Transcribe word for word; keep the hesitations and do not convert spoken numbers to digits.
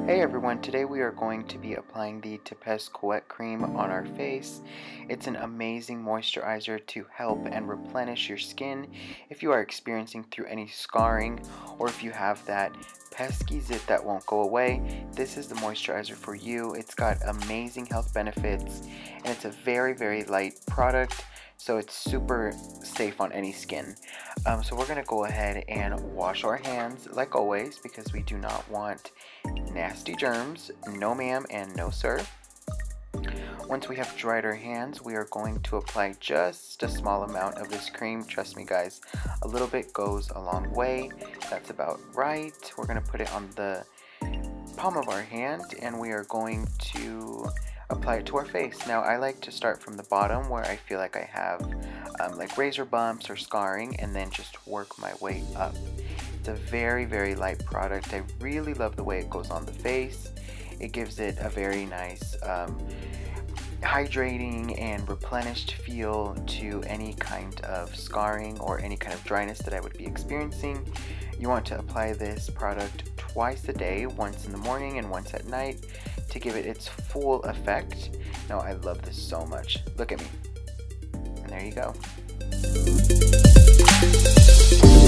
Hey everyone, today we are going to be applying the Tepes Coet Cream on our face. It's an amazing moisturizer to help and replenish your skin if you are experiencing through any scarring or if you have that pesky zit that won't go away. This is the moisturizer for you. It's got amazing health benefits and it's a very very light product, so it's super safe on any skin. Um, so we're going to go ahead and wash our hands like always because we do not want nasty germs. No ma'am and no sir. Once we have dried our hands, we are going to apply just a small amount of this cream. Trust me guys, a little bit goes a long way. That's about right. We're going to put it on the palm of our hand and we are going to apply it to our face. Now I like to start from the bottom where I feel like I have um, like razor bumps or scarring, and then just work my way up. It's a very very light product. I really love the way it goes on the face. It gives it a very nice um, hydrating and replenished feel to any kind of scarring or any kind of dryness that I would be experiencing. You want to apply this product twice a day, once in the morning and once at night, to give it its full effect. Now I love this so much. Look at me. And there you go.